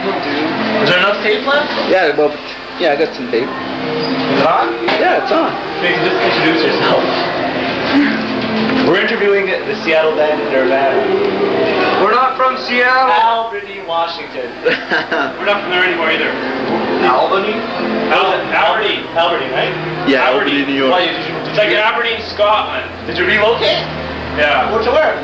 Will do. Is there enough tape left? Yeah, well, yeah, I got some tape. Is it on? Yeah, it's on. Maybe just introduce yourself. We're interviewing the Seattle band Nirvana. We're not from Seattle. Albany, Washington. We're not from there anymore either. Albany? Aberdeen. Aberdeen, right? Yeah, Albany, New York. Why, It's like Aberdeen, Scotland. did you relocate? Yeah. Where to where?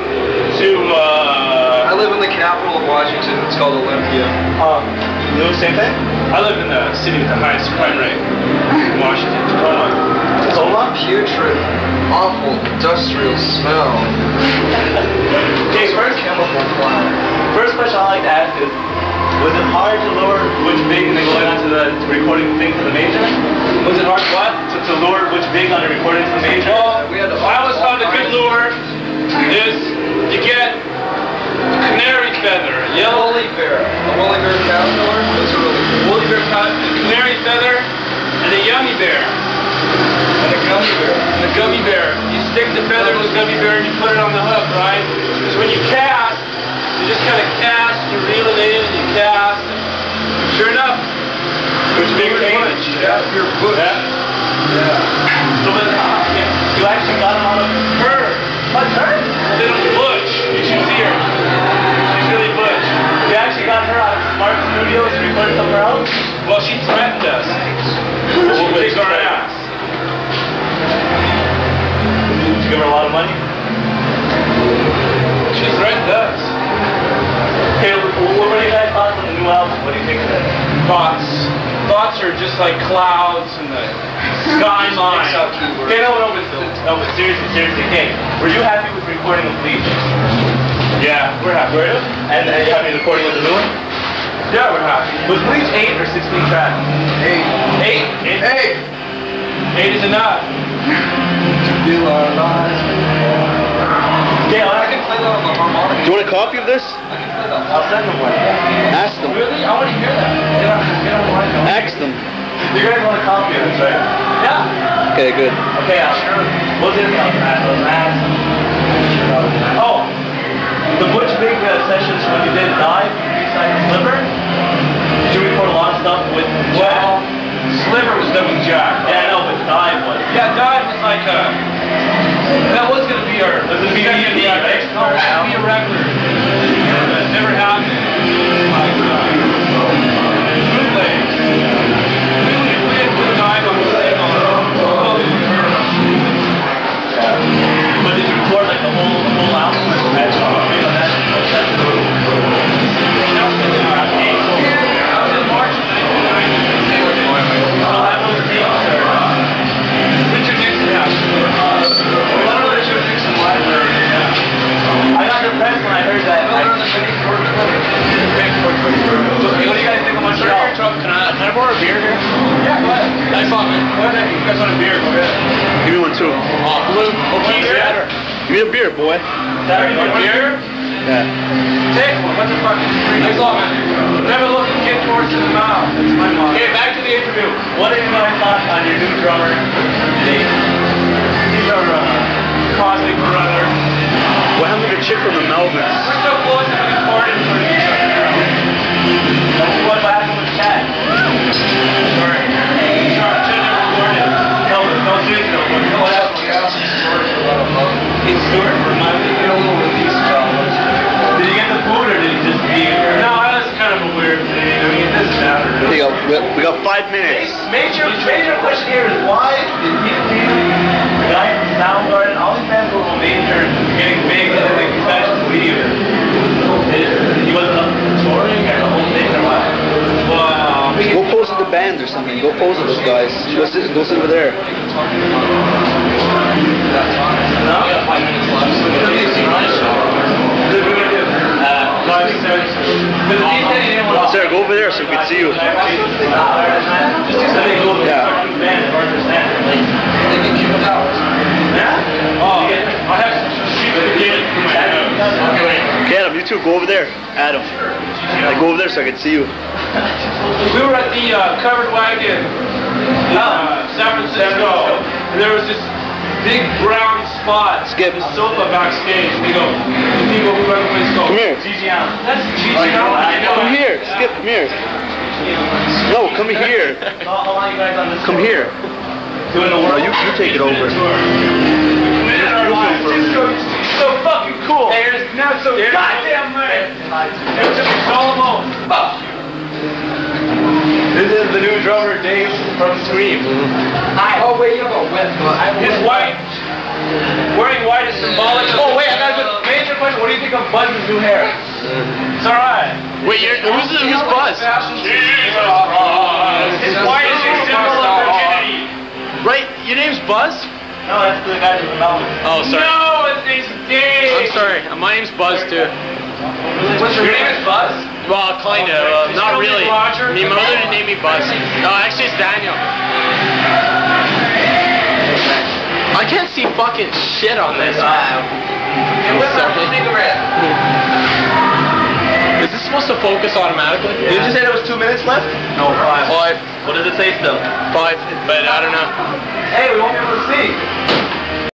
To I live in the capital of Washington. It's called Olympia. You know the same thing? I live in the city with the highest crime rate in Washington, Tacoma. Tacoma? Putrid, awful, industrial smell. Okay, first question I like to ask is, was it hard to lower Butch Vig and then going on to the recording thing for the major? Was it hard what? To lure Butch Vig on the recording for the major? Well, I always found a good lure is to get canary feather, yellow Woolly bear. A woolly bear caterpillar? That's a really good. woolly bear cut, the canary feather, and a yummy bear. And a gummy bear. And the gummy bear. You stick the feather to the gummy bear and you put it on the hook, right? So when you cast, you just kind of cast, you reel it in, and you cast. And sure enough, Butch Vig came. Yeah, your bush. Yeah. So then, you actually got him out of her. What, her? Little Butch. You should see her. She's really Butch. You actually got her out of Smart Studios to record somewhere else? Well, she threatened us. She kicked our ass. Did you give her a lot of money? She threatened us. Okay, what were you guys thoughts on the new album? What do you think of it? Thoughts. Thoughts are just like clouds in the skyline. Okay, no, but seriously, okay. Were you happy with recording of Bleach? Yeah, we're happy. Were you? And are you happy with recording with the new one? Yeah, we're happy. Was Bleach 8 or 16 tracks? 8 is enough. Feel our lives. Okay, I can play that on the harmonica. Do you want a copy of this? I can play that. I'll send them one. Ask them. Really? I want to hear that. Get on the line. Ask them. You guys want a copy of this, right? Yeah. Okay, good. Okay, sure. We'll do it. Oh, the Butch Vig sessions when you did Dive, Freeside Sliver, did you record a lot of stuff with Well, Sliver was done with Jack. Yeah, I know, but Dive was. Yeah, Dive was like a... That was going to be our... Was it second BD, record. right? No, it was going to be a record. That never happened. Like, bootlegs. We had put Dive on the single. But did you record like the whole album? I got depressed when I heard that. Hey, what do you guys think of Montreal? Can I borrow a beer here? Yeah, go ahead. Nice one, man. Go ahead. You guys want a beer? Go ahead. Give me one too. Blue. Okay, beer. Give me a beer, boy. Saturday Want a morning. beer? Yeah. Take one. What the fuck? Nice one, man. Never look a kid horse in the mouth. That's my motto. Okay, back to the interview. What are you guys thoughts on your new drummer, Dave? He's our cosmic brother. What happened to the chick from the Melvins? We're so close to recording for each other. What happened with Chad? Sorry. No, seriously, what happened? Keith Stewart? Remind me. Did you get the food or did you just be here? No, that's kind of a weird thing. I mean, it doesn't matter. We got 5 minutes. Major question here is why did Keith Stewart, the guy from Soundgarden, all these bands were major, getting big, and then they decided to leave? He wasn't up touring or the whole thing or what? Well, Go pose with the band or something. Go pose with those guys. Go sit over there. No? We got 5 minutes left. So we're going to do 5 minutes. Sarah, go over there so we can see you. Yeah. oh, I have shit in my nose. Okay, Adam, you two, go over there. Adam. Go over there so I can see you. We were at the Covered Wagon in San Francisco, and there was this big brown spot. Skip. The sofa backstage. We go, whoever plays go. Come here. GG Allen. That's GG Allen. Come here. Skip. Come here. No, come here. How long you guys on this Come tour? here. Doing the No, world? you take it over. So fucking cool. Hey, it's not so goddamn much. It was just Solomon. Fuck you. This is the new drummer, Dave, from Scream. Hi. Oh, wait, you have a wet butt. His white, wearing white is symbolic. Oh, wait, I got a major question. What do you think of Buzz's new hair? It's alright. Wait, who's Buzz? His white is a symbol of virginity. Right, your name's Buzz? No, that's the guy from the mountain. Oh, sorry. No, his name's Dave. I'm sorry. My name's Buzz too. Your name is Buzz? Well, kinda. Not really. Roger? My mother didn't name me Buzz. No, actually it's Daniel. I can't see fucking shit on this. Is this supposed to focus automatically? Did you say there was 2 minutes left? No, 5. 5. What does it say still? 5, but I don't know.